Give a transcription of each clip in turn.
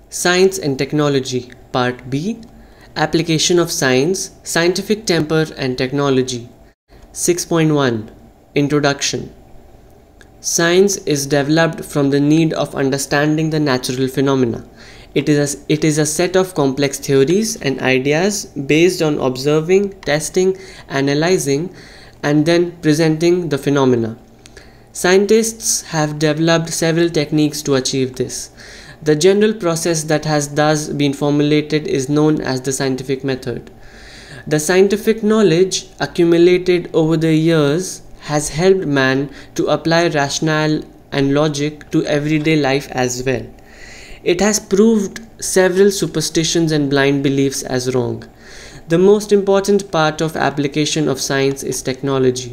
Science and Technology, Part B, Application of Science, Scientific Temper and Technology. 6.1 Introduction. Science is developed from the need of understanding the natural phenomena. It is a set of complex theories and ideas based on observing, testing, analyzing, and then presenting the phenomena. Scientists have developed several techniques to achieve this. The general process that has thus been formulated is known as the scientific method. The scientific knowledge accumulated over the years has helped man to apply rationale and logic to everyday life as well. It has proved several superstitions and blind beliefs as wrong. The most important part of application of science is technology.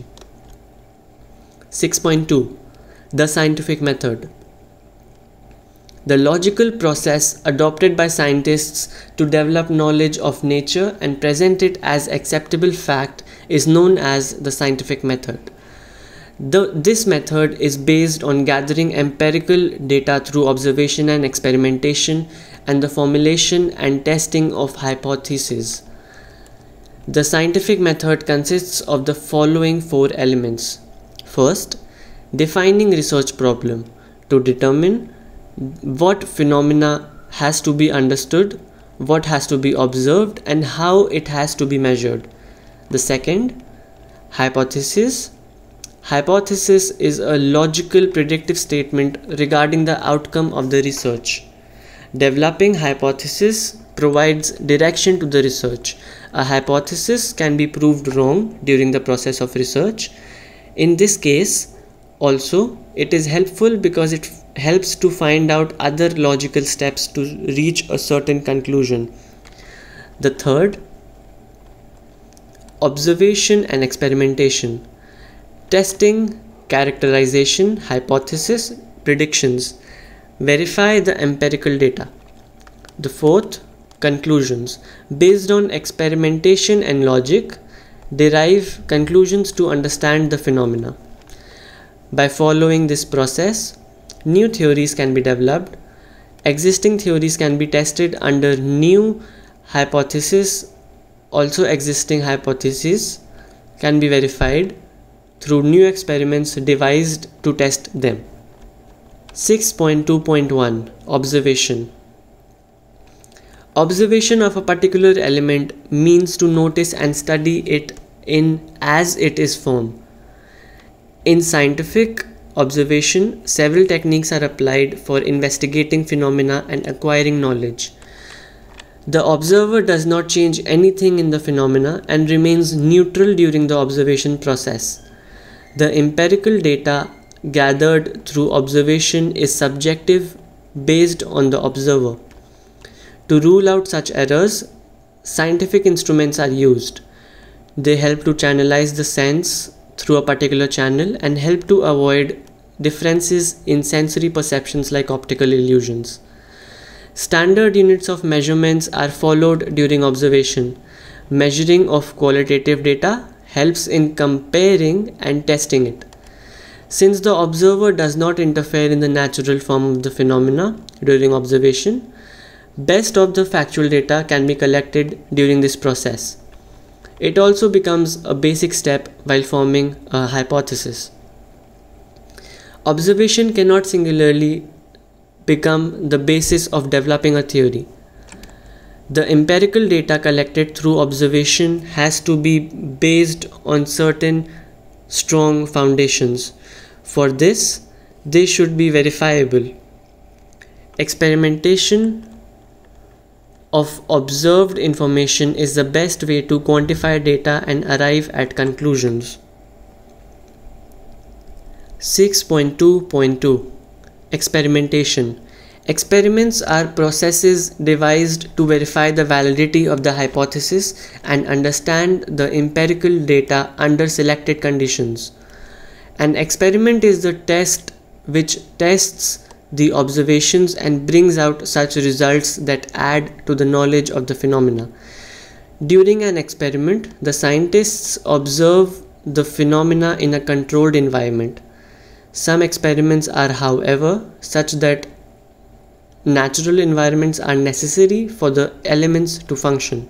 6.2 The scientific method. The logical process adopted by scientists to develop knowledge of nature and present it as acceptable fact is known as the scientific method. This method is based on gathering empirical data through observation and experimentation and the formulation and testing of hypotheses. The scientific method consists of the following four elements. First, defining research problem to determine what phenomena has to be understood, what has to be observed, and how it has to be measured. The second, hypothesis. Hypothesis is a logical predictive statement regarding the outcome of the research. Developing hypothesis provides direction to the research. A hypothesis can be proved wrong during the process of research. In this case, also, it is helpful because it helps to find out other logical steps to reach a certain conclusion. The third, observation and experimentation. Testing, characterization, hypothesis, predictions. Verify the empirical data. The fourth, conclusions. Based on experimentation and logic, derive conclusions to understand the phenomena. By following this process, new theories can be developed. Existing theories can be tested under new hypotheses. Also, existing hypotheses can be verified through new experiments devised to test them. 6.2.1 Observation. Observation of a particular element means to notice and study it in as it is form. In scientific observation, several techniques are applied for investigating phenomena and acquiring knowledge. The observer does not change anything in the phenomena and remains neutral during the observation process. The empirical data gathered through observation is subjective based on the observer. To rule out such errors, scientific instruments are used. They help to channelize the sense through a particular channel and help to avoid differences in sensory perceptions like optical illusions. Standard units of measurements are followed during observation. Measuring of qualitative data helps in comparing and testing it. Since the observer does not interfere in the natural form of the phenomena during observation, best of the factual data can be collected during this process. It also becomes a basic step while forming a hypothesis. Observation cannot singularly become the basis of developing a theory. The empirical data collected through observation has to be based on certain strong foundations. For this, they should be verifiable. Experimentation of observed information is the best way to quantify data and arrive at conclusions. 6.2.2 Experimentation. Experiments are processes devised to verify the validity of the hypothesis and understand the empirical data under selected conditions. An experiment is the test which tests the observations and brings out such results that add to the knowledge of the phenomena. During an experiment, the scientists observe the phenomena in a controlled environment. Some experiments are, however, such that natural environments are necessary for the elements to function.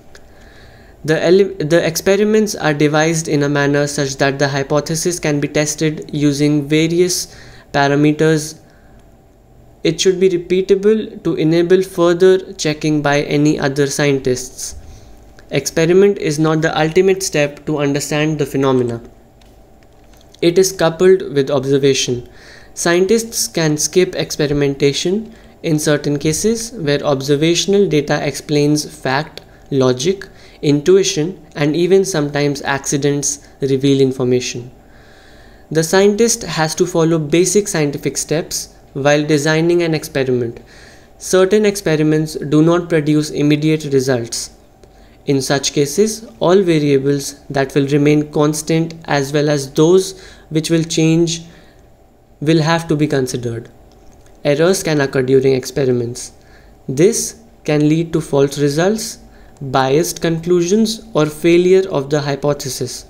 The experiments are devised in a manner such that the hypothesis can be tested using various parameters. It should be repeatable to enable further checking by any other scientists. Experiment is not the ultimate step to understand the phenomena. It is coupled with observation. Scientists can skip experimentation in certain cases where observational data explains fact, logic, intuition, and even sometimes accidents reveal information. The scientist has to follow basic scientific steps while designing an experiment. Certain experiments do not produce immediate results. In such cases, all variables that will remain constant as well as those which will change will have to be considered. Errors can occur during experiments. This can lead to false results, biased conclusions, or failure of the hypothesis.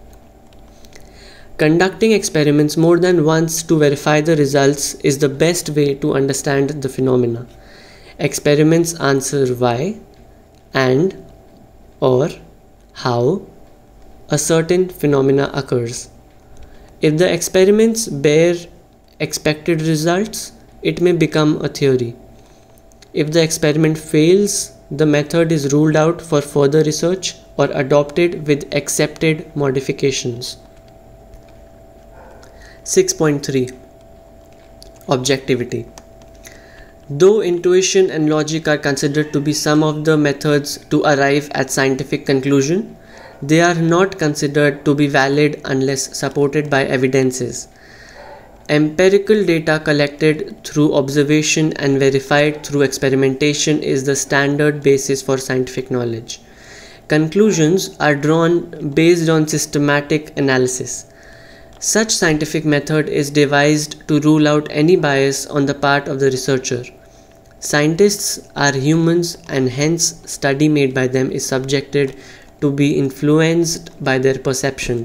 Conducting experiments more than once to verify the results is the best way to understand the phenomena. Experiments answer why and or how a certain phenomena occurs. If the experiments bear expected results, it may become a theory. If the experiment fails, the method is ruled out for further research or adopted with accepted modifications. 6.3 Objectivity. Though intuition and logic are considered to be some of the methods to arrive at scientific conclusion, they are not considered to be valid unless supported by evidences. Empirical data collected through observation and verified through experimentation is the standard basis for scientific knowledge. Conclusions are drawn based on systematic analysis. Such scientific method is devised to rule out any bias on the part of the researcher. Scientists are humans and hence study made by them is subjected to be influenced by their perception.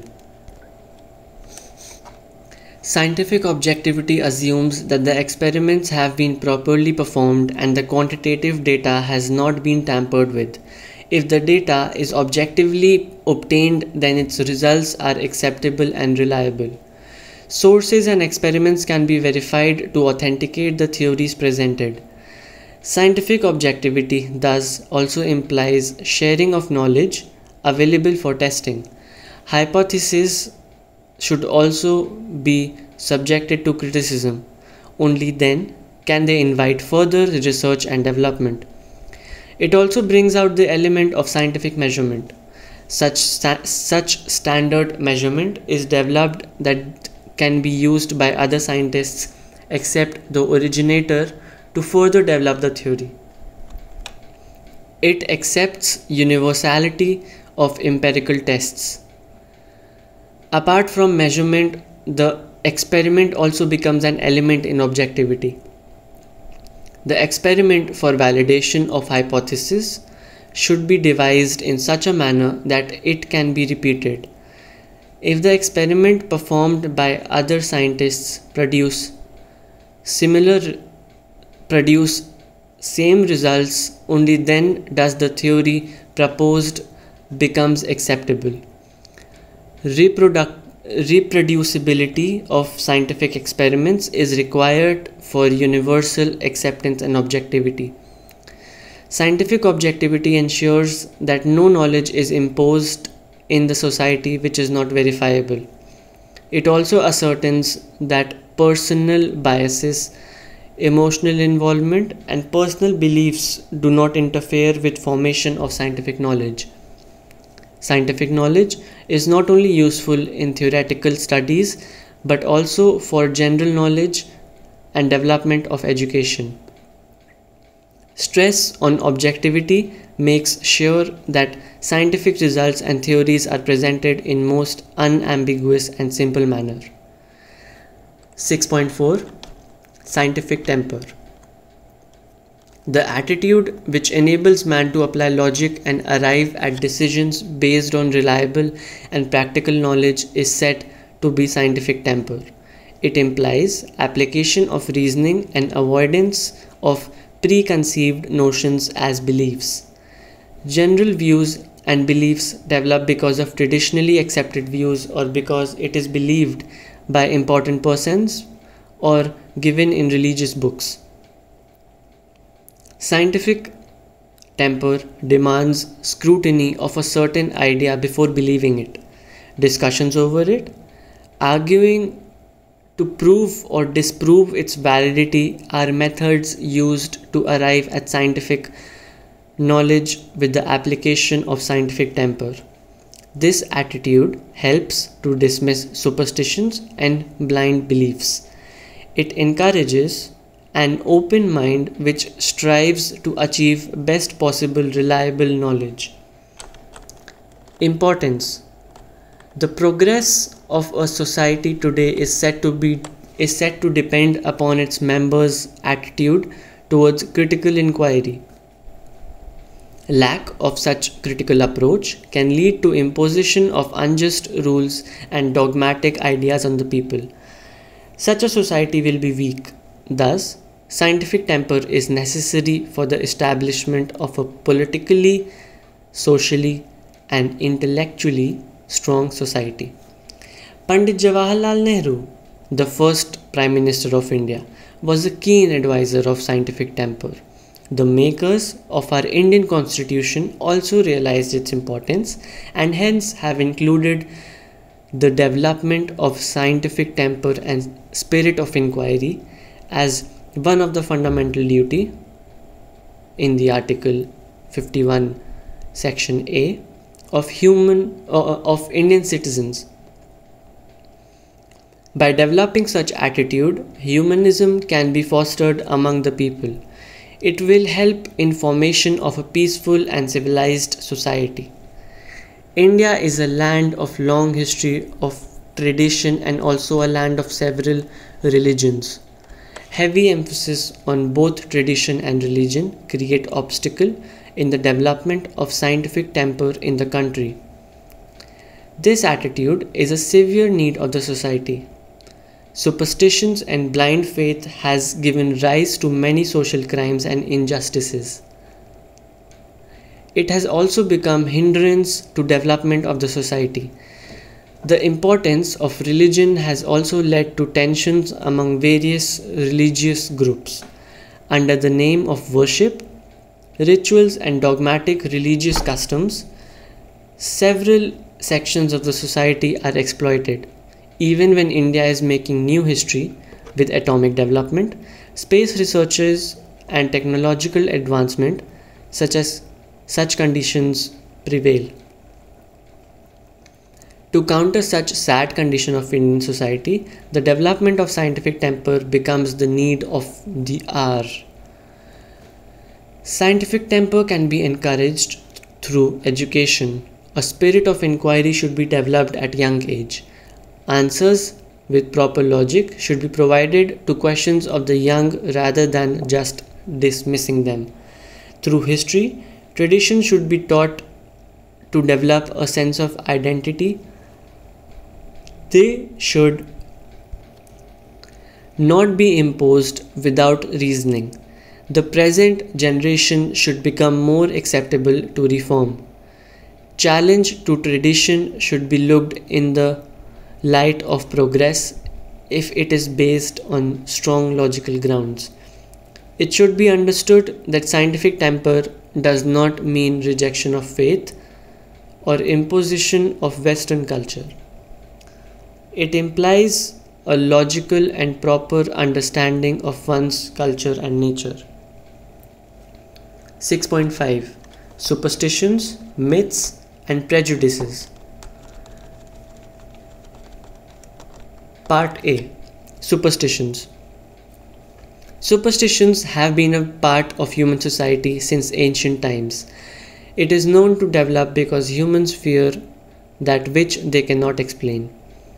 Scientific objectivity assumes that the experiments have been properly performed and the quantitative data has not been tampered with. If the data is objectively obtained, then its results are acceptable and reliable. Sources and experiments can be verified to authenticate the theories presented. Scientific objectivity thus also implies sharing of knowledge available for testing. Hypotheses should also be subjected to criticism. Only then can they invite further research and development. It also brings out the element of scientific measurement. Such standard measurement is developed that can be used by other scientists except the originator to further develop the theory. It accepts universality of empirical tests. Apart from measurement, the experiment also becomes an element in objectivity. The experiment for validation of hypothesis should be devised in such a manner that it can be repeated. If the experiment performed by other scientists produce same results, only then does the theory proposed becomes acceptable. Reproducibility of scientific experiments is required for universal acceptance and objectivity. Scientific objectivity ensures that no knowledge is imposed in the society which is not verifiable. It also ascertains that personal biases, emotional involvement, and personal beliefs do not interfere with formation of scientific knowledge. Scientific knowledge is not only useful in theoretical studies but also for general knowledge and development of education. Stress on objectivity makes sure that scientific results and theories are presented in most unambiguous and simple manner. 6.4 Scientific temper. The attitude which enables man to apply logic and arrive at decisions based on reliable and practical knowledge is said to be scientific temper. It implies application of reasoning and avoidance of preconceived notions as beliefs. General views and beliefs develop because of traditionally accepted views or because it is believed by important persons or given in religious books. Scientific temper demands scrutiny of a certain idea before believing it, discussions over it, arguing to prove or disprove its validity are methods used to arrive at scientific knowledge with the application of scientific temper. This attitude helps to dismiss superstitions and blind beliefs. It encourages an open mind which strives to achieve best possible reliable knowledge. Importance. The progress of a society today is said to depend upon its members' attitude towards critical inquiry. Lack of such critical approach can lead to imposition of unjust rules and dogmatic ideas on the people. Such a society will be weak. Thus, scientific temper is necessary for the establishment of a politically, socially, and intellectually strong society. Pandit Jawaharlal Nehru, the first Prime Minister of India, was a keen advisor of scientific temper. The makers of our Indian Constitution also realized its importance and hence have included the development of scientific temper and spirit of inquiry as one of the fundamental duty in the Article 51 Section A of Indian citizens. By developing such attitude, humanism can be fostered among the people. It will help in formation of a peaceful and civilized society. India is a land of long history of tradition and also a land of several religions. Heavy emphasis on both tradition and religion create obstacle in the development of scientific temper in the country. This attitude is a severe need of the society. Superstitions and blind faith has given rise to many social crimes and injustices. It has also become hindrance to development of the society. The importance of religion has also led to tensions among various religious groups. Under the name of worship, rituals and dogmatic religious customs, several sections of the society are exploited. Even when India is making new history with atomic development, space researches and technological advancement, such conditions prevail. To counter such sad condition of Indian society, the development of scientific temper becomes the need of the hour. Scientific temper can be encouraged through education. A spirit of inquiry should be developed at young age. Answers with proper logic should be provided to questions of the young rather than just dismissing them. Through history, tradition should be taught to develop a sense of identity. They should not be imposed without reasoning. The present generation should become more acceptable to reform. Challenge to tradition should be looked in the light of progress if it is based on strong logical grounds. It should be understood that scientific temper does not mean rejection of faith or imposition of Western culture. It implies a logical and proper understanding of one's culture and nature. 6.5 Superstitions, Myths and Prejudices. Part A. Superstitions. Superstitions have been a part of human society since ancient times. It is known to develop because humans fear that which they cannot explain.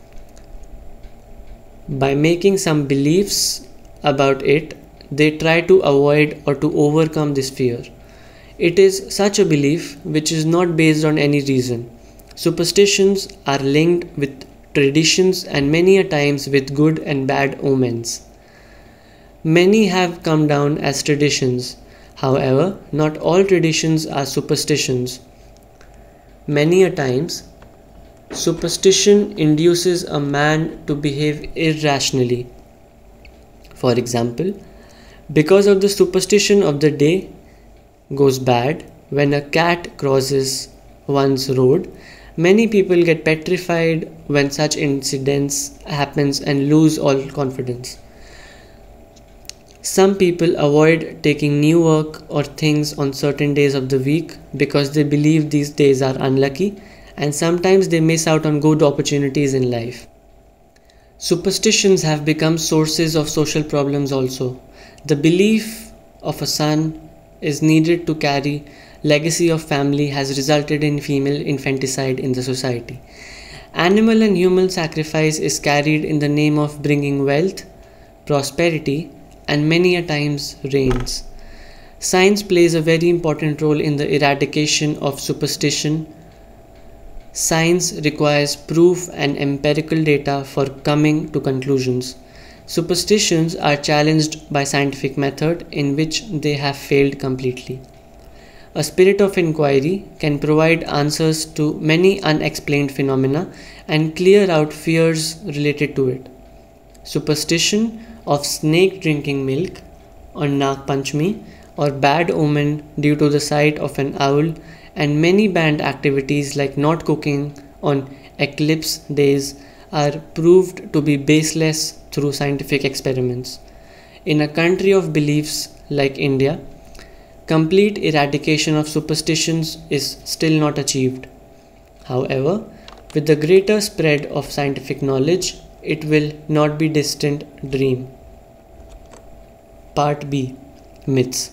By making some beliefs about it, they try to avoid or to overcome this fear. It is such a belief which is not based on any reason. Superstitions are linked with traditions, and many a times with good and bad omens. Many have come down as traditions. However, not all traditions are superstitions. Many a times, superstition induces a man to behave irrationally. For example, because of the superstition of the day goes bad when a cat crosses one's road, many people get petrified when such incidents happens and lose all confidence. Some people avoid taking new work or things on certain days of the week because they believe these days are unlucky, and sometimes they miss out on good opportunities in life. Superstitions have become sources of social problems also. The belief of a son is needed to carry legacy of family has resulted in female infanticide in the society. Animal and human sacrifice is carried in the name of bringing wealth, prosperity, and many a times rains. Science plays a very important role in the eradication of superstition. Science requires proof and empirical data for coming to conclusions. Superstitions are challenged by scientific method in which they have failed completely. A spirit of inquiry can provide answers to many unexplained phenomena and clear out fears related to it. Superstition of snake drinking milk on Nag Panchami or bad omen due to the sight of an owl and many banned activities like not cooking on eclipse days are proved to be baseless through scientific experiments. In a country of beliefs like India, complete eradication of superstitions is still not achieved. However, with the greater spread of scientific knowledge, it will not be distant dream. Part B. Myths.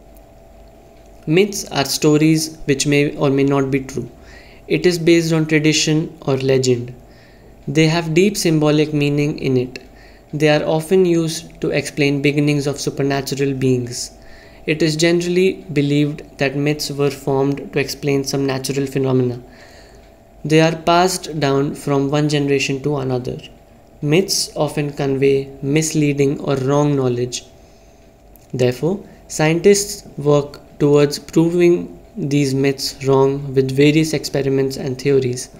Myths are stories which may or may not be true. It is based on tradition or legend. They have deep symbolic meaning in it. They are often used to explain beginnings of supernatural beings. It is generally believed that myths were formed to explain some natural phenomena. They are passed down from one generation to another. Myths often convey misleading or wrong knowledge. Therefore, scientists work towards proving these myths wrong with various experiments and theories.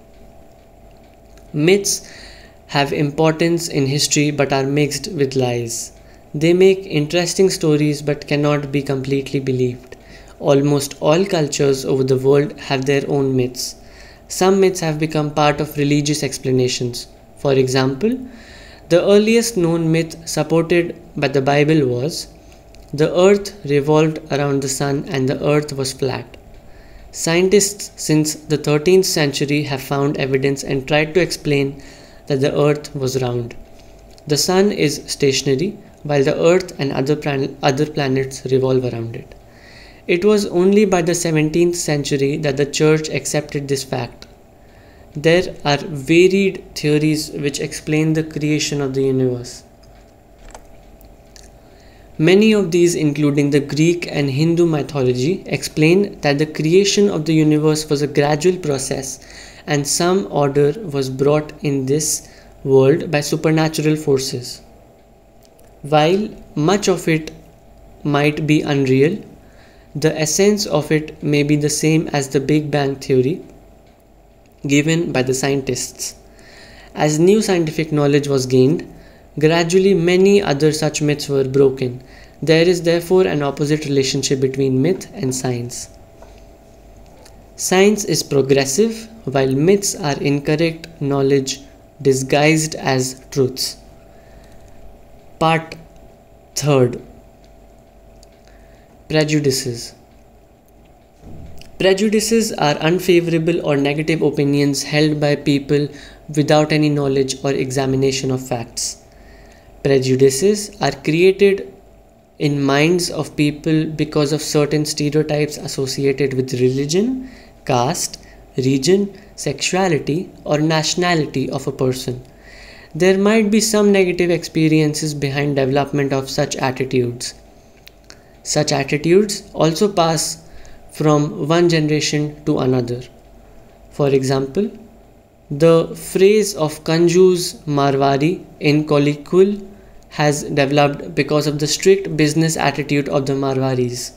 Myths have importance in history but are mixed with lies. They make interesting stories but cannot be completely believed. Almost all cultures over the world have their own myths. Some myths have become part of religious explanations. For example, the earliest known myth supported by the Bible was the earth revolved around the sun and the earth was flat. Scientists since the 13th century have found evidence and tried to explain that the earth was round. The sun is stationary while the earth and other planets revolve around it. It was only by the 17th century that the church accepted this fact. There are varied theories which explain the creation of the universe. Many of these, including the Greek and Hindu mythology, explain that the creation of the universe was a gradual process and some order was brought in this world by supernatural forces. While much of it might be unreal, the essence of it may be the same as the Big Bang theory given by the scientists. As new scientific knowledge was gained, gradually many other such myths were broken. There is therefore an opposite relationship between myth and science. Science is progressive, while myths are incorrect knowledge disguised as truths. Part 3. Prejudices. Prejudices are unfavorable or negative opinions held by people without any knowledge or examination of facts. Prejudices are created in minds of people because of certain stereotypes associated with religion, caste, region, sexuality, or nationality of a person. There might be some negative experiences behind development of such attitudes. Such attitudes also pass from one generation to another. For example, The phrase of Kanjus Marwari in colloquial has developed because of the strict business attitude of the Marwaris.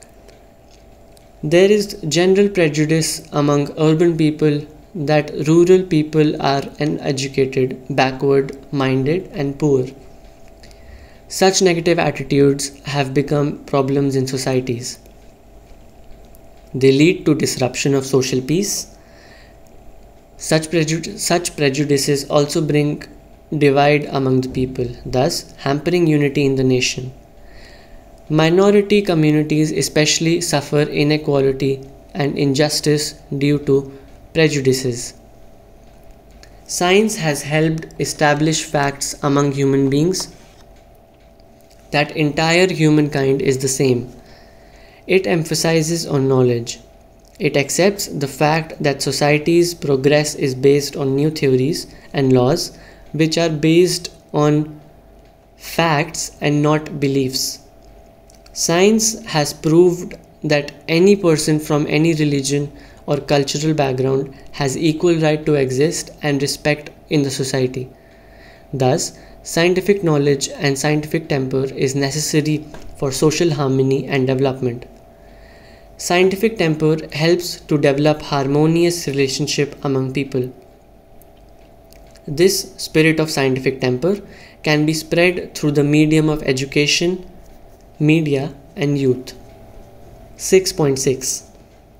There is general prejudice among urban people that rural people are uneducated, backward minded, and poor. Such negative attitudes have become problems in societies. They lead to disruption of social peace. Such prejudices also bring divide among the people, thus hampering unity in the nation. Minority communities especially suffer inequality and injustice due to prejudices. Science has helped establish facts among human beings that entire humankind is the same. It emphasizes on knowledge. It accepts the fact that society's progress is based on new theories and laws which are based on facts and not beliefs. Science has proved that any person from any religion or cultural background has equal right to exist and respect in the society. Thus, scientific knowledge and scientific temper is necessary for social harmony and development. Scientific temper helps to develop harmonious relationship among people. This spirit of scientific temper can be spread through the medium of education, media, and youth. 6.6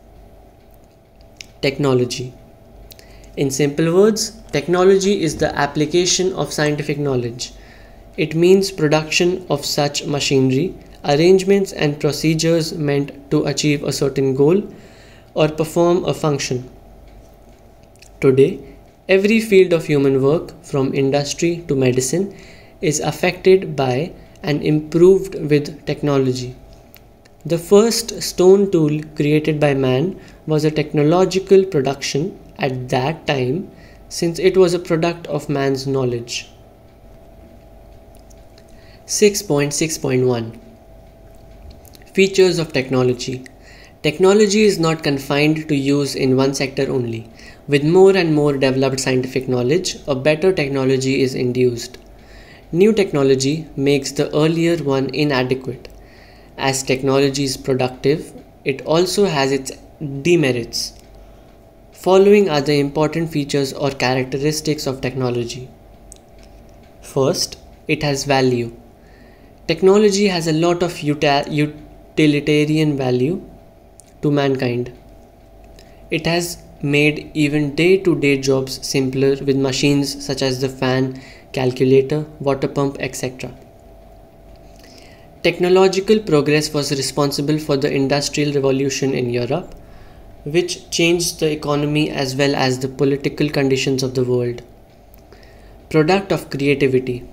Technology. In simple words, technology is the application of scientific knowledge. It means production of such machinery, arrangements, and procedures meant to achieve a certain goal or perform a function. Today, every field of human work, from industry to medicine, is affected by and improved with technology. The first stone tool created by man was a technological production at that time, since it was a product of man's knowledge. 6.6.1 Features of technology. Technology is not confined to use in one sector only. With more and more developed scientific knowledge, a better technology is induced. New technology makes the earlier one inadequate. As technology is productive, it also has its demerits. Following are the important features or characteristics of technology. First, it has value. Technology has a lot of utilitarian value to mankind. It has made even day-to-day jobs simpler with machines such as the fan, calculator, water pump, etc. Technological progress was responsible for the Industrial Revolution in Europe, which changed the economy as well as the political conditions of the world. Product of creativity.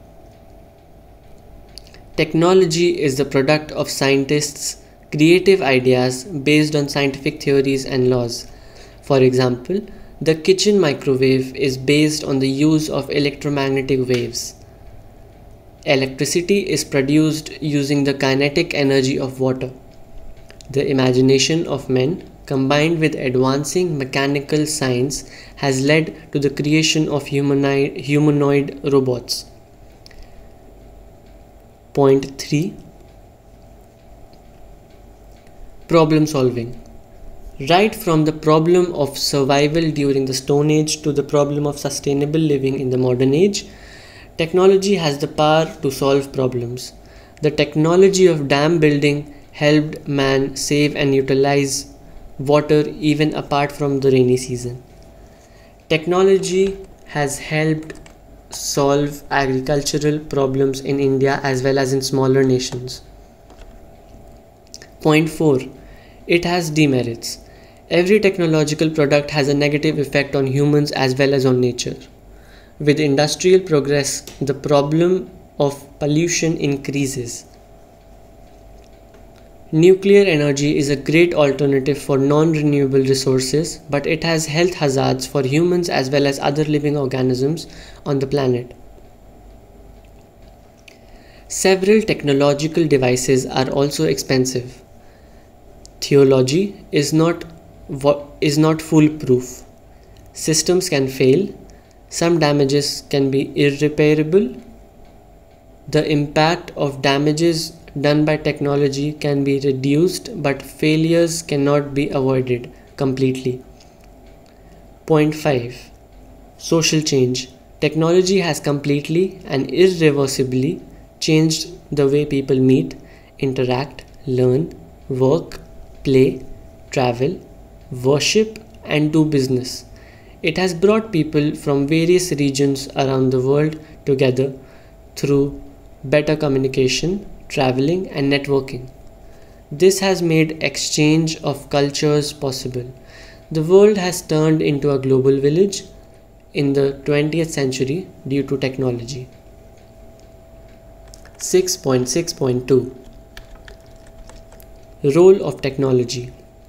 Technology is the product of scientists' creative ideas based on scientific theories and laws. For example, the kitchen microwave is based on the use of electromagnetic waves. Electricity is produced using the kinetic energy of water. The imagination of men, combined with advancing mechanical science, has led to the creation of humanoid robots. Point 3. Problem solving. Right from the problem of survival during the Stone Age to the problem of sustainable living in the modern age, technology has the power to solve problems. The technology of dam building helped man save and utilize water even apart from the rainy season. Technology has helped solve agricultural problems in India as well as in smaller nations. Point 4. It has demerits. Every technological product has a negative effect on humans as well as on nature. With industrial progress, the problem of pollution increases. Nuclear energy is a great alternative for non-renewable resources, but it has health hazards for humans as well as other living organisms on the planet. Several technological devices are also expensive. Theology is not foolproof. Systems can fail. Some damages can be irreparable. The impact of damages done by technology can be reduced, but failures cannot be avoided completely. Point 5. Social change. Technology has completely and irreversibly changed the way people meet, interact, learn, work, play, travel, worship, and do business. It has brought people from various regions around the world together through better communication, traveling, and networking. This has made exchange of cultures possible. The world has turned into a global village in the 20th century due to technology. 6.6.2 Role of technology.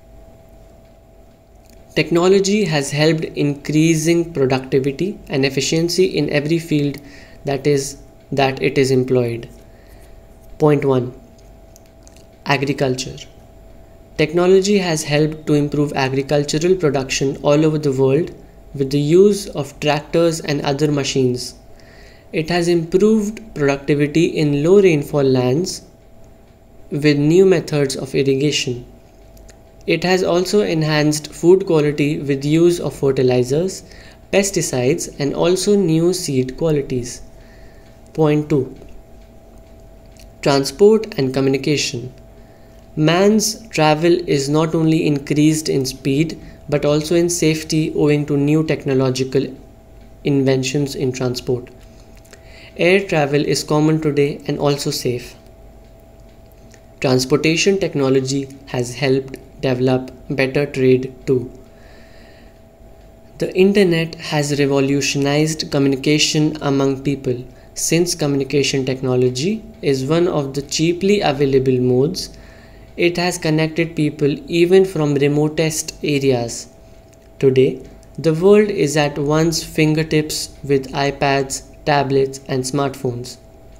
Technology has helped increasing productivity and efficiency in every field that it is employed. Point 1. Agriculture. Technology has helped to improve agricultural production all over the world with the use of tractors and other machines. It has improved productivity in low rainfall lands with new methods of irrigation. It has also enhanced food quality with use of fertilizers, pesticides, and also new seed qualities. Point 2. Transport and communication. Man's travel is not only increased in speed but also in safety owing to new technological inventions in transport. Air travel is common today and also safe. Transportation technology has helped develop better trade too. The internet has revolutionized communication among people. Since communication technology is one of the cheaply available modes, it has connected people even from remotest areas. Today, the world is at one's fingertips with iPads, tablets, and smartphones.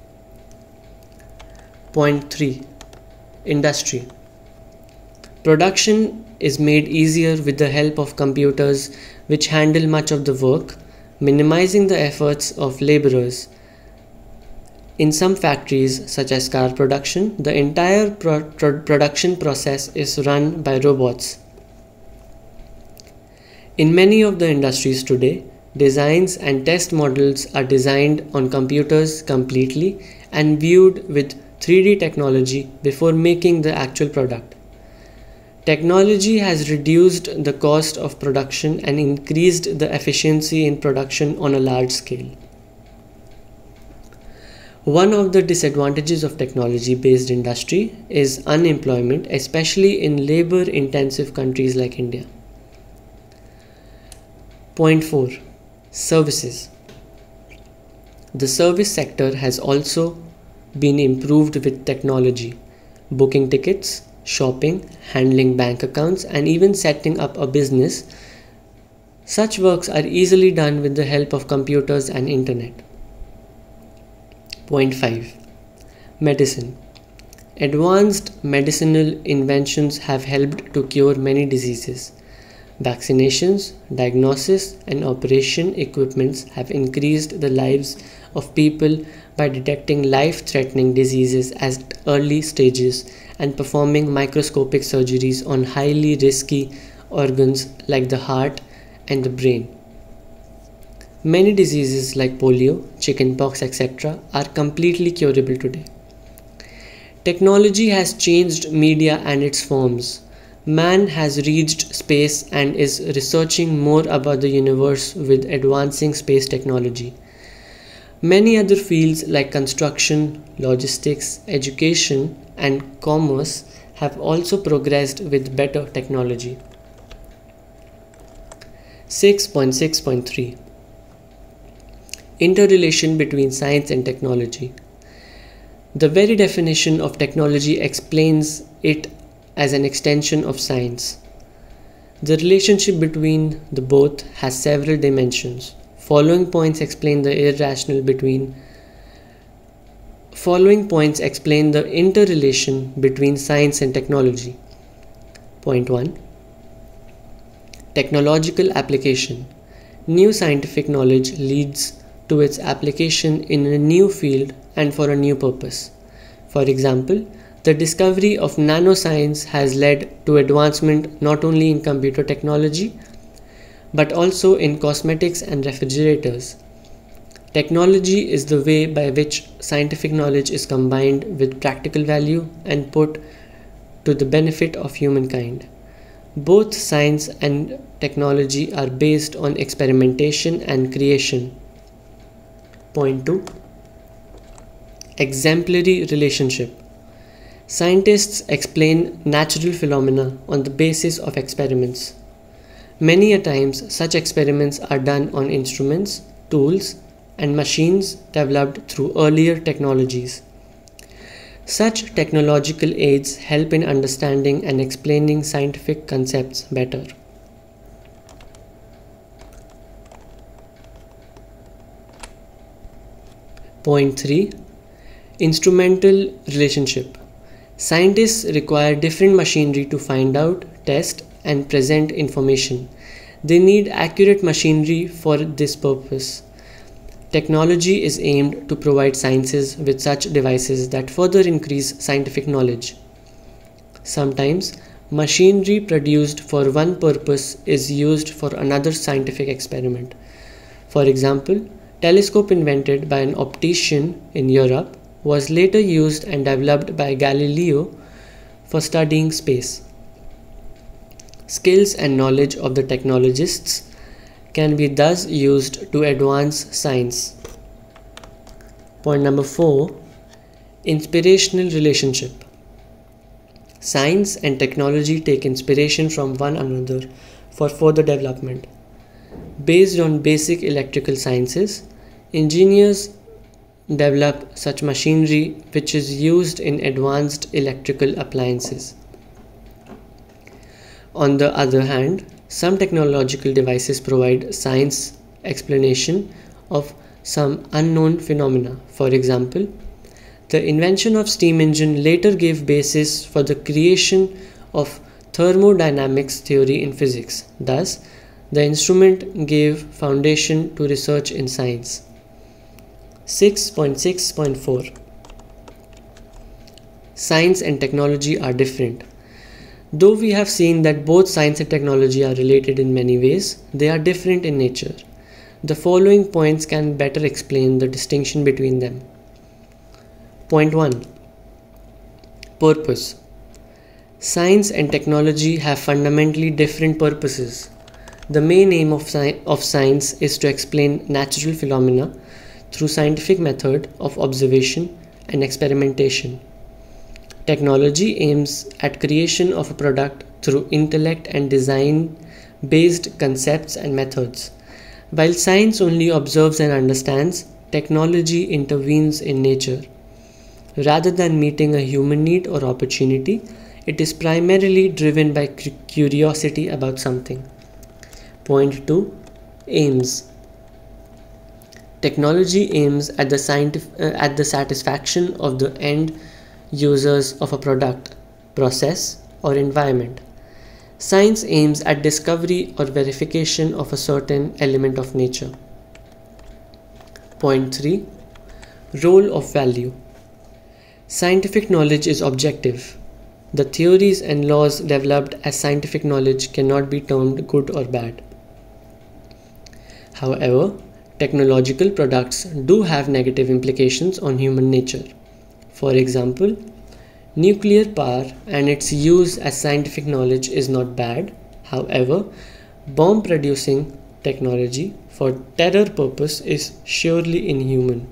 Point 3. Industry. Production is made easier with the help of computers which handle much of the work, minimizing the efforts of laborers. In some factories, such as car production, the entire production process is run by robots. In many of the industries today, designs and test models are designed on computers completely and viewed with 3D technology before making the actual product. Technology has reduced the cost of production and increased the efficiency in production on a large scale. One of the disadvantages of technology-based industry is unemployment, especially in labor-intensive countries like India. Point 4. Services. The service sector has also been improved with technology. Booking tickets, shopping, handling bank accounts, and even setting up a business. Such works are easily done with the help of computers and internet. Point 5. Medicine. Advanced medicinal inventions have helped to cure many diseases. Vaccinations, diagnosis, and operation equipments have increased the lives of people by detecting life-threatening diseases at early stages and performing microscopic surgeries on highly risky organs like the heart and the brain. Many diseases like polio, chickenpox, etc. are completely curable today. Technology has changed media and its forms. Man has reached space and is researching more about the universe with advancing space technology. Many other fields like construction, logistics, education, and commerce have also progressed with better technology. 6.6.3 Interrelation between science and technology. The very definition of technology explains it as an extension of science. The relationship between the both has several dimensions. Following points explain the interrelation between science and technology. Point 1. Technological application. New scientific knowledge leads to its application in a new field and for a new purpose. For example, the discovery of nanoscience has led to advancement not only in computer technology but also in cosmetics and refrigerators. Technology is the way by which scientific knowledge is combined with practical value and put to the benefit of humankind. Both science and technology are based on experimentation and creation. Point 2. Exemplary relationship. Scientists explain natural phenomena on the basis of experiments. Many a times such experiments are done on instruments, tools, and machines developed through earlier technologies. Such technological aids help in understanding and explaining scientific concepts better. Point 3. Instrumental relationship. Scientists require different machinery to find out, test, and present information. They need accurate machinery for this purpose. Technology is aimed to provide sciences with such devices that further increase scientific knowledge. Sometimes, machinery produced for one purpose is used for another scientific experiment. For example, telescope invented by an optician in Europe was later used and developed by Galileo for studying space. Skills and knowledge of the technologists can be thus used to advance science. Point number 4. Inspirational relationship. Science and technology take inspiration from one another for further development. Based on basic electrical sciences, engineers develop such machinery which is used in advanced electrical appliances. On the other hand, some technological devices provide science explanation of some unknown phenomena. For example, the invention of steam engine later gave basis for the creation of thermodynamics theory in physics. Thus, the instrument gave foundation to research in science. 6.6.4. Science and technology are different. Though we have seen that both science and technology are related in many ways, they are different in nature. The following points can better explain the distinction between them. Point 1. Purpose. Science and technology have fundamentally different purposes. The main aim of science is to explain natural phenomena through scientific method of observation and experimentation. Technology aims at creation of a product through intellect and design based concepts and methods. While science only observes and understands, technology intervenes in nature. Rather than meeting a human need or opportunity, it is primarily driven by curiosity about something. Point 2. Aims. Technology aims at the satisfaction of the end users of a product, process, or environment. Science aims at discovery or verification of a certain element of nature. Point 3. Role of value. Scientific knowledge is objective. The theories and laws developed as scientific knowledge cannot be termed good or bad. However, technological products do have negative implications on human nature. For example, nuclear power and its use as scientific knowledge is not bad. However, bomb producing technology for terror purpose is surely inhuman.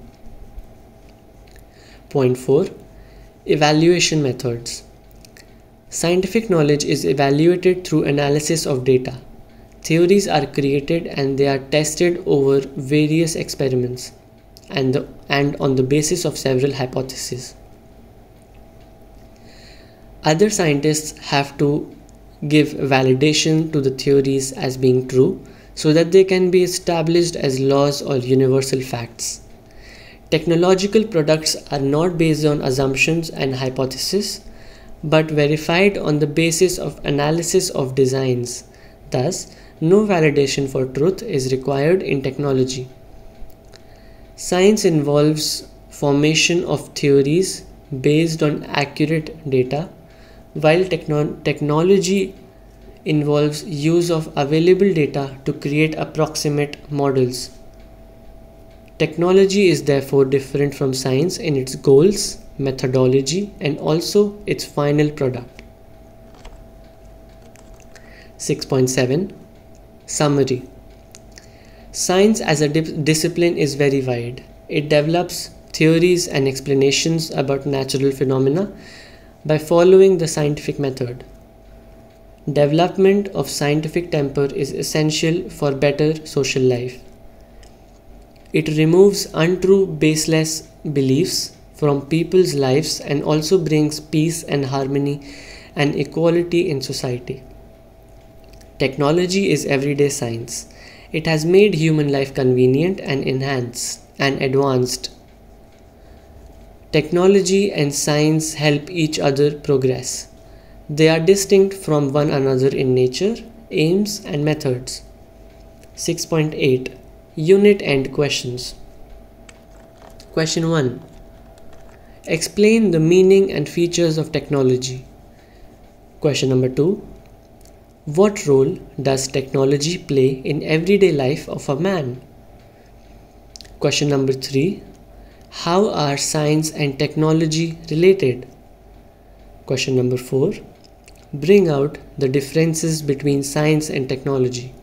Point 4. Evaluation methods. Scientific knowledge is evaluated through analysis of data. Theories are created and they are tested over various experiments and on the basis of several hypotheses. Other scientists have to give validation to the theories as being true so that they can be established as laws or universal facts. Technological products are not based on assumptions and hypotheses, but verified on the basis of analysis of designs. Thus, No validation for truth is required in technology. Science involves formation of theories based on accurate data, while technology involves use of available data to create approximate models. Technology is therefore different from science in its goals, methodology, and also its final product. 6.7 Summary. Science as a discipline is very wide. It develops theories and explanations about natural phenomena by following the scientific method. Development of scientific temper is essential for better social life. It removes untrue, baseless beliefs from people's lives and also brings peace and harmony and equality in society. Technology is everyday science. It has made human life convenient and enhanced and advanced. Technology and science help each other progress. They are distinct from one another in nature, aims, and methods. 6.8 Unit End Questions. Question 1. Explain the meaning and features of technology. Question number 2. What role does technology play in everyday life of a man? Question number 3. How are science and technology related? Question number 4. Bring out the differences between science and technology.